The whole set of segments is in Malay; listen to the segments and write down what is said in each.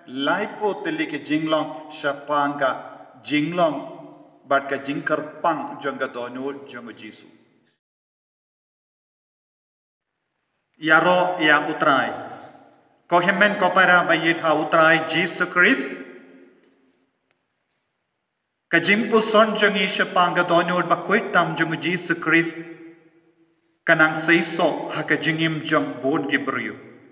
laipo teli ke jinglong shapanga jinglong bat ka jingkar pang jonga donu jonga Jisu. Yaro ya utrai. Ko hemen ko para bayit ha utrai Jesus Christ. Ka jimpu son jongi shapanga donu bakwit tam jonga Jesus Christ. Kanang seiso ha ka jingim jong bon gibriu.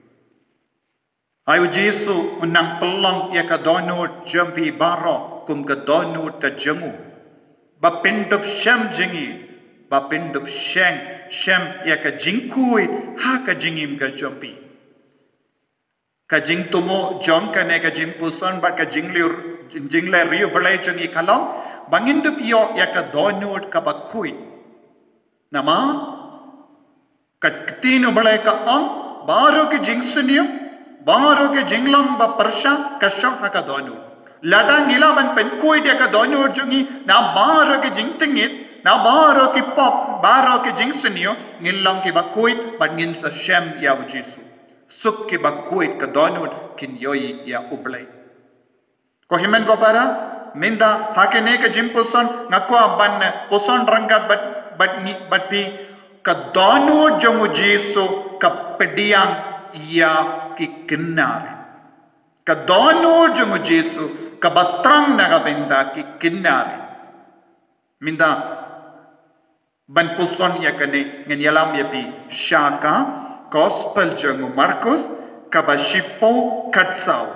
Ayu Jesu unang pelong ya ka donut jampi baro kum ka donut ka jengu. Ba pindup shem jingi. Ba pindup shem ya ka jingkui ha ka jingim ka jampi. Ka jing tumo jong ka ne ka jimpu son ba ka jingle riu balai jengi kalong. Bangindup yo ya ka donut ka bakui. Nama ka tino balai ka ong baro ki jingsunyo. Baru ke jinglam ba persha kasyok haka donu. Ladang gila ban penkoi dia ka donu jungi na baru ke jingtingit na baru ke pop baru ke jingsenio ngilang ke bakuit ban ngin sa shem ya Jisu. Suk ke bakuit ka donu kin yoi ya ublay. Ko himen ko para minda hakene ke jimpuson ngako ban puson rangkat bat pi ka donu jungu Jisu ka pediang ya ki kinare. Ka dono jungu Jesu ka batrang nagabenda ki kinare. Minda ban puson ya kane nganyalam ya pi shaka gospel jungu Markus ka ba shipo katsau.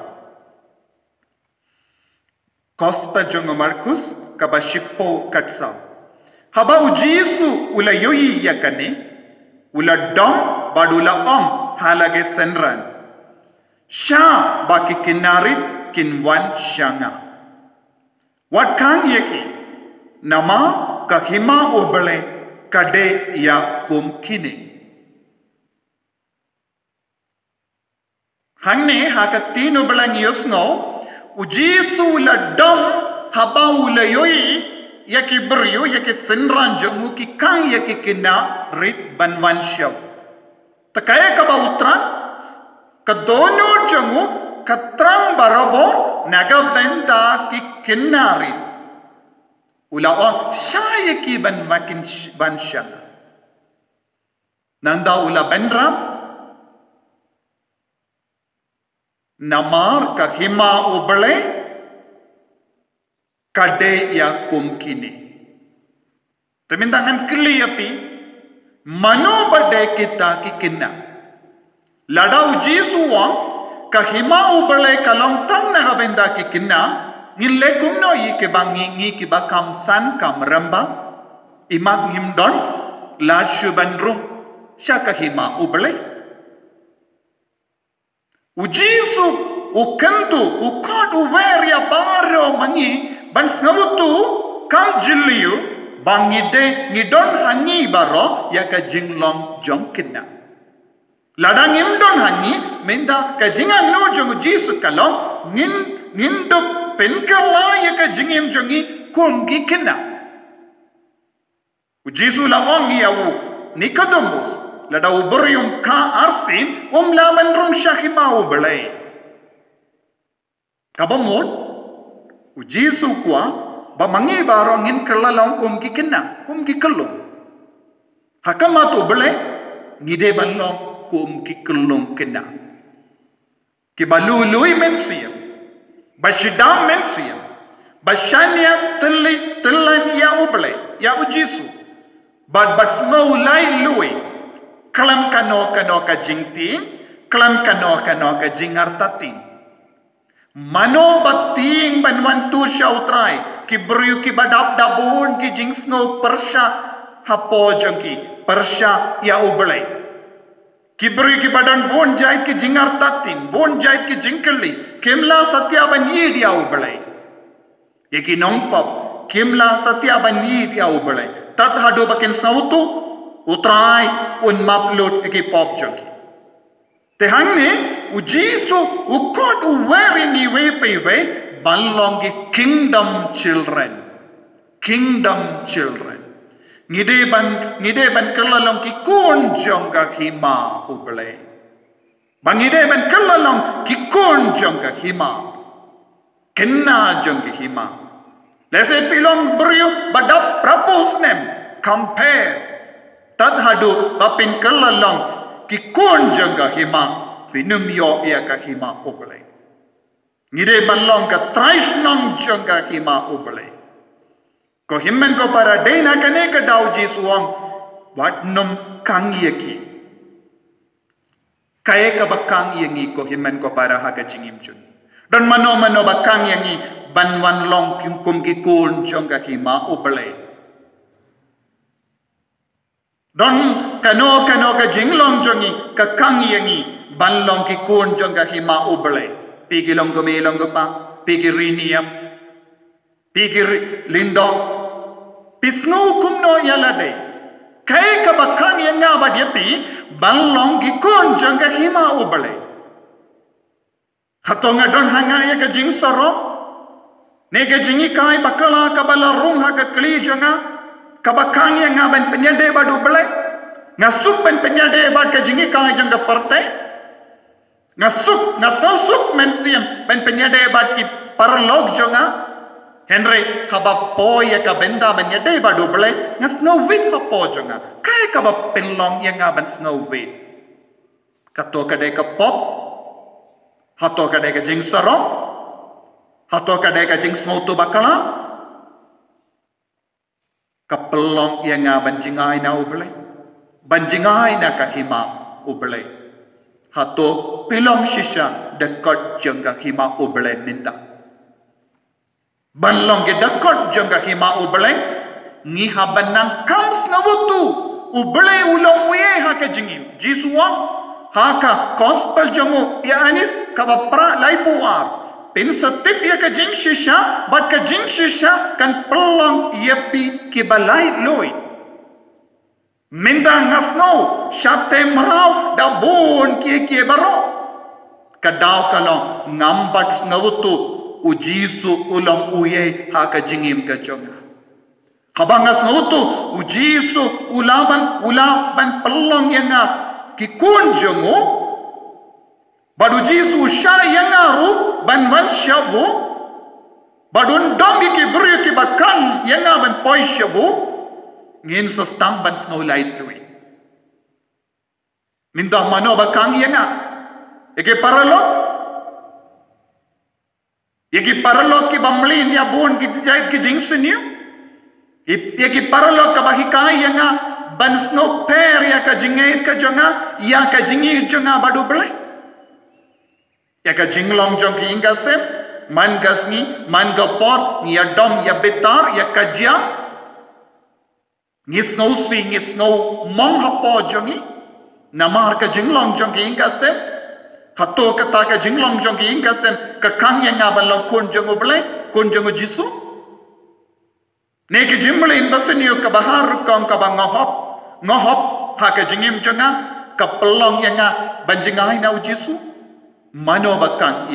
Gospel jungu Markus ka ba shipo katsau. Haba u Jesu ula yoi ya kane ula dom badula om halage senran. Sha baki kinarit kinwan shanga. Wat kang yeki nama kahima obale kade ya kumkine. Hangne haka tino belang yosngo ujisu la dom haba ula yoi yaki beryu yaki senran jongu ki kang yaki kinarit banwan shaw. Takaya ka ba utrang? Kadono jongu katrang barabor nagabenta ki kinari. Ula syaya ki ban makin bansyang. Nanda ula benram namar kahima ubale kade ya kumkini. Temindangan kili api mano bade kita ki kinna. Ladau Jesu wang kahima ubale kalong tang nagabenda ki kinna ngile kumno yi ke bangi ki bakam san kam ramba imak ngimdon la shubandrum sha kahima ubale u Jesu u kantu u kodu veria baro mangi ban snawtu kam jilliu bangide ngidon hangi baro ya ka jinglong jong kinna. Ladang imdon hangi minda ka jingan no jongu Jesu kalong ngindu penkala ya ka jingim jongi kumgi kinna. Jesu la ongi ya u Nicodemus lada uberium ka arsin laman rum syahima ubelai. Kabamon Jesu kwa bamangi barongin kelalong kumgi kinna kumgi kelung. Hakama tu belai ngide balong kum ki kelung kena. Ki balului mensiam. Bashidam mensiam. Bashania telan ya uble. Ya ujisu. Bat snow lai lui. Kalam kano ka jingting. Kalam kano ka jingartatin. Mano bating banwan tu syautrai. Ki beriu ki badap dabun ki jing snow persya hapo jongki. Persya ya uble. Kibri ki badan bon jait ki jingar tatin, bon jait ki jingkeli, kemla satya bani dia ubalai. Yeki nongpap, kemla satya bani dia ubalai. Tat hadu bakin sautu, utrai un maplut eki pop joki. Tehangne ujisu ukot uweri ni we balongi kingdom children. Kingdom children. Ngideban kelalong ki kun jong ka hima ublay. Bangide ban kalalong kikun jong ka hima. Kena jong ka hima. Lese pilong beriu badap propose nem. Compare. Tad hadu bapin kalalong kikun jong ka hima. Pinum yo ia ka hima oblay. Ngide balong ka thrice nong jong ka hima oblay. Ko himmen ko para dena kane ka daw jisuang wat num kang yeki. Kaya ka bakang yangi ko himmen ko para haga jingim jun. Don mano bakang yangi banwan long kum kikun jong ka hima oblay. Don kano ka jinglong jongi ka kang yangi ban long kikun jong ka hima oblay. Pigi long gumilong pa, pigi riniam, pigi lindo, pisngu kumno yalade. Kaya kabakang yang ngabad yapi, balong gikon jangga hima ubale. Hatonga don hanga ya ka jing soro, nega jingi kai bakala kabala rung haga kli janga, kabakang yang ngaban penyade badu ubale, ngasuk pen penyade bad ka jingi kai jangga parte. Ngasuk mensiam pen penyade bad ki parlog jonga Henry haba poya ka benda penyade badu bele ngas snow white hapo jonga kai ka ba penlong yang ngaban snow white kato ka de ka pop hato ka de ka jing sarong hato ka de ka jing snow tu bakala ka pelong yang ngaban jingai na ubele banjingai na ka hima ubele hato pilom shisha dekat jangka hima ubele minta. Banlong ke dekat jangka hima ubele ngiha banang kams na wutu ubele ulong uye haka jingim jisuang haka gospel jangu ya anis kabapra lai puar pin setip ya ka jing shisha bat ka jing shisha kan pelong yapi ke balai loi Minda ngasno syate merau dabun kie baro kadau kalong ngambat snawutu ujisu ulang uye haka jingim ka jonga habang ngasnawutu ujisu ulaban pelong yanga kikun jongo badu jisu sya yanga ru ban syavu badun dom ki beri ki bakang yanga ban poi syavu ngin sestam ban snow light lui minta mano bakang yanga eke paralog ki bamlin ya bon ki jait ki jingsuniu eke paralog ka bahikai yanga ban snow per ya ka jingait ka jonga ya ka jingi jonga badu belai ya ka jinglong jong ki ingasem man gasngi man gapor ya dom ya betar ya kajia Ngisno mong hapo jongi namar ka jinglong jongi ingasem hato kata ka jinglong jongi ingasem ka kang yang abalong kun jongo blai kun jongo jisu ne ke jimle in basniyo ka bahar kong ka ngohop ha ka jingim jonga ka pelong yang banjingai na jisu mano bakang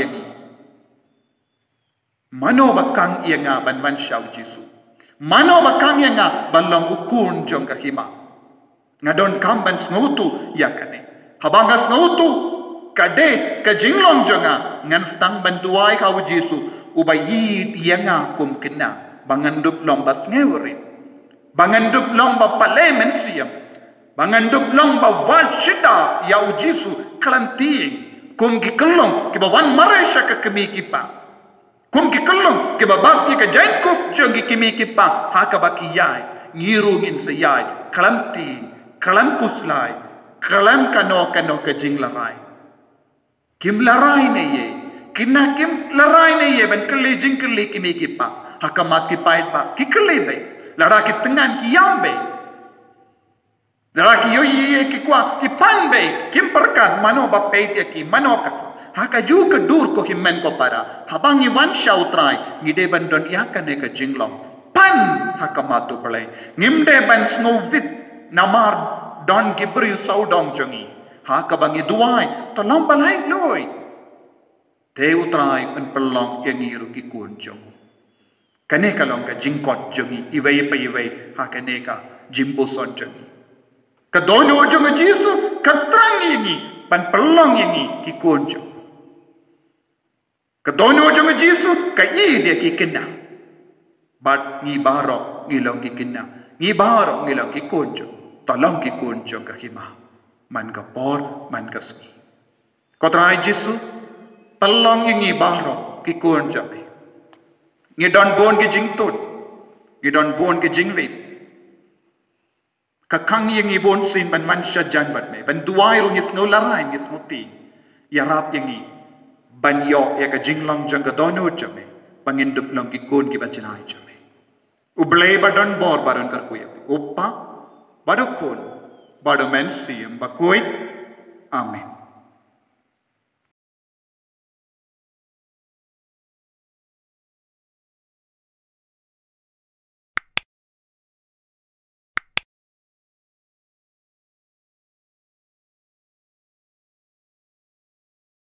yang ban syau jisu Mano bakang yang balong ukun jong kahima. Ngadon kamban sngutu yakane. Habangas sngutu kade kajinglong jonga ngan stang bantuai kau Jesu ubayid yanga kum kena bangandup lomba sngewerin. Bangandup lomba pale mensiam. Bangandup lomba washida ya Jesu klanting kum kikelong kibawan maresha ka kemikipa. Kum ki kelong ke babak ni ke jangkup jong ki kimi ki pa ha ka baki yai ngirungin se yai kalam kuslai kalam kano ke jing larai kim larai ne ye kina kim larai ne ye ban keli jing keli kimi ki pa ha ka mat ki pait ba ki keli be lara ki tengan ki yambe lara ki yo ye ki kwa ki pan be kim perkan mano ba peit ya ki mano kasa haka juga dur ko himmen ko para habang iwan shautrai ngide bandon yakane ka jinglong pan haka matu pelai ngimde ban snowvit namar don gibri saudong jongi haka bangi duai to lombalai loi te utrai pen pelong yang iru ki kun jong kane kalong ka jingkot jongi iwei pa iwei haka ne ka jimbo son jongi ka dono jongi jisu ka trang yangi pan pelong yang ni ki konjo ka dono jong jisu ka yi dia ki kena bat ngi barok ngi long ki kena ngi barok ngi long ki konjo tolong ki konjo ka hima man ka por man ka ski ko trai jisu pelong yang ngi barok ki konjo ngi don bon ki jingtot ngi don bon ki jingwit ka kang yang ngi bon sin ban man syajan bat me ban duai ro ngis ngau larai ngis nguti ya rap yang ngi ban yo ya ka jinglong jang ka dono chame bangin dup long ki kon ki bachanai chame ublei badon bor baron kar kuya uppa badukon bado men siem bakoit amen